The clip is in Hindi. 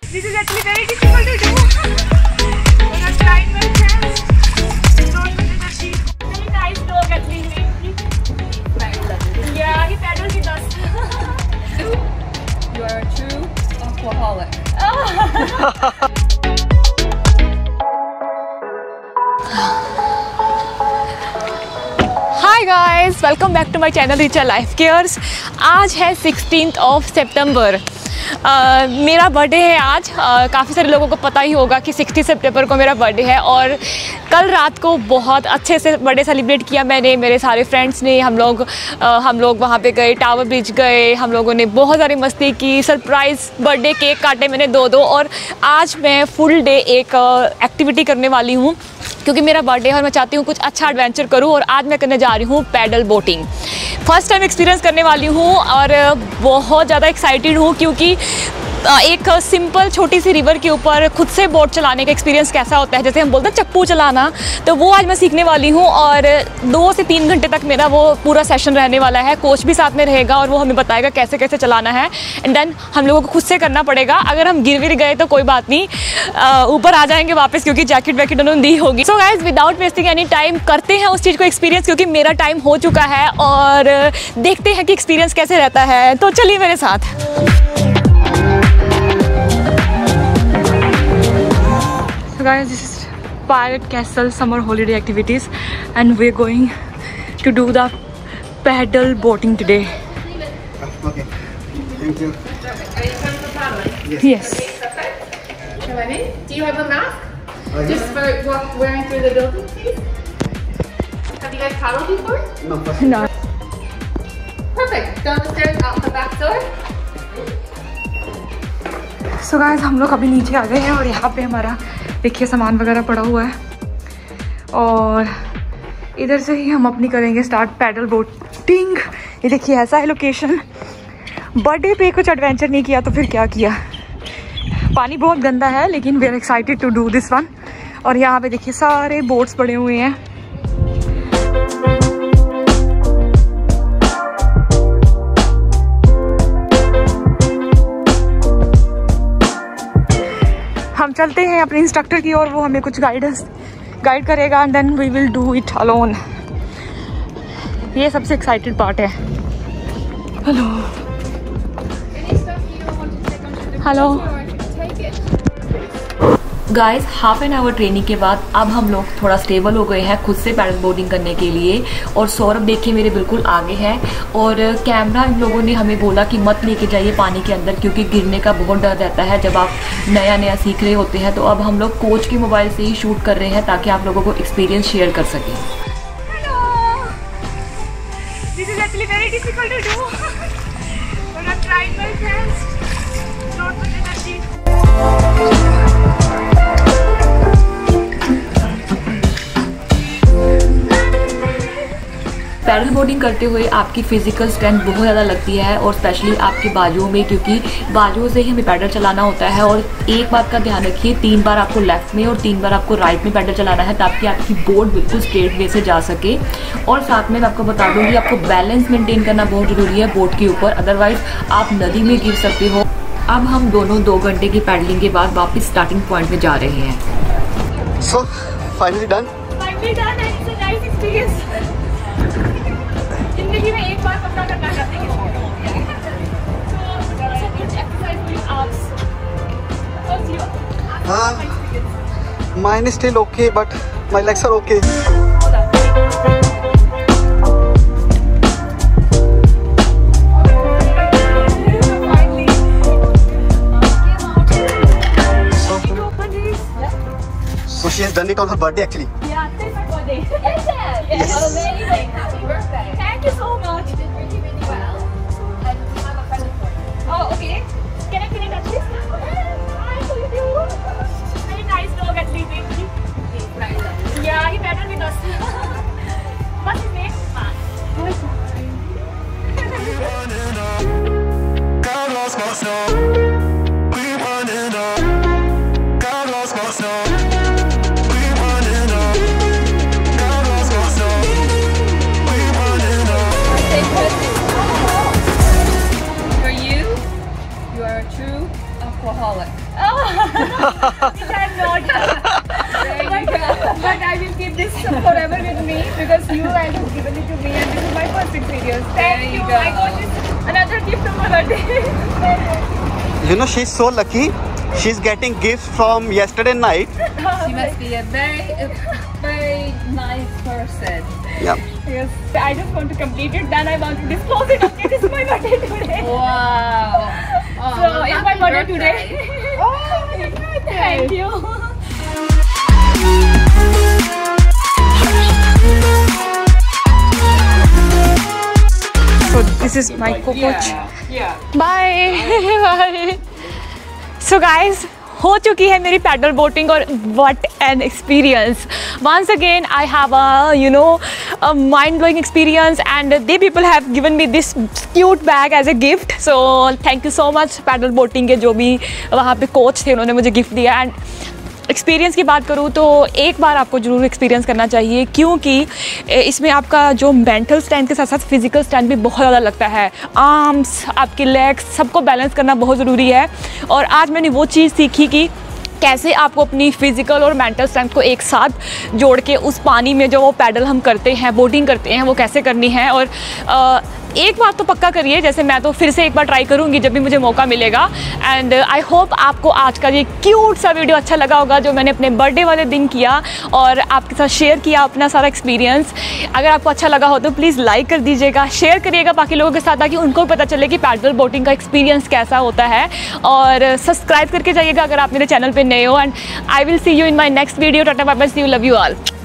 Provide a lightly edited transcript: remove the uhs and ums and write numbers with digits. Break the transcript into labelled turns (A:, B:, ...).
A: This is actually very difficult to do. When I'm trying my best, don't look at the sheet. Very nice dog actually. Yeah, he pedals with us.
B: You are a true alcoholic.
A: Hi guys, welcome back to my channel Richa Life Cares. आज है 16th of September. मेरा बर्थडे है आज। काफ़ी सारे लोगों को पता ही होगा कि 16 सितंबर को मेरा बर्थडे है और कल रात को बहुत अच्छे से बर्थडे सेलिब्रेट किया मैंने, मेरे सारे फ्रेंड्स ने। हम लोग वहाँ पे गए, टावर ब्रिज गए, हम लोगों ने बहुत सारी मस्ती की, सरप्राइज़ बर्थडे केक काटे मैंने दो और आज मैं फुल डे एक एक्टिविटी करने वाली हूँ क्योंकि मेरा बर्थडे है और मैं चाहती हूँ कुछ अच्छा एडवेंचर करूँ। और आज मैं करने जा रही हूँ paddle boating. First time experience करने वाली हूँ और बहुत ज़्यादा एक्साइटेड हूँ क्योंकि एक सिंपल छोटी सी रिवर के ऊपर खुद से बोट चलाने का एक्सपीरियंस कैसा होता है, जैसे हम बोलते हैं चप्पू चलाना, तो वो आज मैं सीखने वाली हूँ। और 2 से 3 घंटे तक मेरा वो पूरा सेशन रहने वाला है। कोच भी साथ में रहेगा और वो हमें बताएगा कैसे कैसे चलाना है। एंड देन हम लोगों को खुद से करना पड़ेगा। अगर हम गिर गए तो कोई बात नहीं, ऊपर आ जाएंगे वापस क्योंकि जैकेट वैकेट उन्होंने दी होगी। So guys, without wasting any time करते हैं उस चीज़ को एक्सपीरियंस, क्योंकि मेरा टाइम हो चुका है और देखते हैं कि एक्सपीरियंस कैसे रहता है। तो चलिए मेरे साथ। So guys, this is Pirate Castle summer holiday activities and we're going to do the paddle boating today.
C: Okay, thank you.
B: Are you coming for paddling?
C: Yes.
B: Come on in. Do you have a mask? Just for wearing through the building, please? Have you guys paddled before?
C: No, first.
A: No.
B: Perfect. Go up the stairs, out the back door.
A: So guys, हम लोग अभी नीचे आ गए हैं और यहाँ पे हमारा देखिए सामान वगैरह पड़ा हुआ है और इधर से ही हम अपनी करेंगे स्टार्ट पैडल बोटिंग। ये देखिए ऐसा है लोकेशन। बर्थडे पे कुछ एडवेंचर नहीं किया तो फिर क्या किया। पानी बहुत गंदा है लेकिन we are excited to do this one. और यहाँ पे देखिए सारे बोट्स पड़े हुए हैं। हम चलते हैं अपने इंस्ट्रक्टर की और वो हमें कुछ गाइड करेगा and then we will do it alone. ये सबसे एक्साइटेड पार्ट है। Hello hello guys, half an hour training के बाद अब हम लोग थोड़ा स्टेबल हो गए हैं खुद से पैडल बोर्डिंग करने के लिए। और सौरभ देखिए मेरे बिल्कुल आगे है और कैमरा इन लोगों ने हमें बोला कि मत लेके जाइए पानी के अंदर क्योंकि गिरने का बहुत डर रहता है जब आप नया सीख रहे होते हैं। तो अब हम लोग कोच के मोबाइल से ही शूट कर रहे हैं ताकि आप लोगों को एक्सपीरियंस शेयर कर सकें। पैडल बोर्डिंग करते हुए आपकी फिजिकल स्ट्रेंथ बहुत ज़्यादा लगती है और स्पेशली आपके बाजुओं में, क्योंकि बाजुओं से ही हमें पैडल चलाना होता है। और एक बात का ध्यान रखिए, 3 बार आपको लेफ्ट में और 3 बार आपको राइट में पैडल चलाना है ताकि आपकी बोट बिल्कुल स्ट्रेट वे से जा सके। और साथ में मैं आपको बता दूँगी आपको बैलेंस मेंटेन करना बहुत ज़रूरी है बोट के ऊपर, अदरवाइज आप नदी में गिर सकते हो। अब हम दोनों 2 घंटे की पैडलिंग के बाद वापस स्टार्टिंग पॉइंट में जा रहे हैं।
C: So, finally done.
A: Finally done and it's a nice experience. जिंदगी में एक बार पक्का करना चाहते हैं कि
C: Mine is still okay, but my legs are okay. So she has done it on her birthday actually.
A: Yeah, it's my birthday. Is it?
C: Yes.
B: Amazing. Happy birthday.
A: Thank you so much.
B: You did really, really well. And we have a present for you.
A: Oh, okay. Can I touch this? Hi, how you doing? Very nice dog actually.
B: He's very lovely.
A: Yeah, he paddled with us. What's his name?
D: God lost my soul. We running up. God lost my soul. We running up. God lost my soul. We
A: Which I am not. But I will keep this forever with me because you guys have given it to me and this is my first experience. Thank you. I got this another gift on my birthday.
C: You know, she's so lucky. She's getting gifts from yesterday night.
B: She must be a very nice person.
C: Yeah.
A: Yes. I just want to complete it. Then I want to disclose it. Okay, this is my birthday today.
B: Wow. Oh,
A: So it's my birthday today.
B: Oh, happy birthday.
A: Thank you. So this is my coach.
B: Yeah.
A: Bye. Bye. So guys, हो चुकी है मेरी पैडल बोटिंग और what an experience. Once again I have a a mind blowing experience and they people have given me this cute bag as a gift. So thank you so much paddle boating के जो भी वहाँ पे कोच थे उन्होंने मुझे गिफ्ट दिया. एंड एक्सपीरियंस की बात करूँ तो एक बार आपको ज़रूर एक्सपीरियंस करना चाहिए क्योंकि इसमें आपका जो मेंटल स्ट्रेंथ के साथ साथ फिजिकल स्ट्रेंथ भी बहुत ज़्यादा लगता है. आर्म्स, आपके लेग्स, सबको बैलेंस करना बहुत ज़रूरी है. और आज मैंने वो चीज़ सीखी कि कैसे आपको अपनी फ़िज़िकल और मेंटल स्ट्रेंथ को एक साथ जोड़ के उस पानी में जो वो पैडल हम करते हैं, बोटिंग करते हैं, वो कैसे करनी है. और एक बात तो पक्का करिए, जैसे मैं तो फिर से एक बार ट्राई करूँगी जब भी मुझे मौका मिलेगा. एंड आई होप आपको आज का ये क्यूट सा वीडियो अच्छा लगा होगा जो मैंने अपने बर्थडे वाले दिन किया और आपके साथ शेयर किया अपना सारा एक्सपीरियंस. अगर आपको अच्छा लगा हो तो प्लीज़ लाइक कर दीजिएगा, शेयर करिएगा बाकी लोगों के साथ ताकि उनको भी पता चले कि पैडल बोटिंग का एक्सपीरियंस कैसा होता है. और सब्सक्राइब करके जाइएगा अगर आप मेरे चैनल पर नए हो. And I will see you in my next video. Tata bye bye, see you, love you all.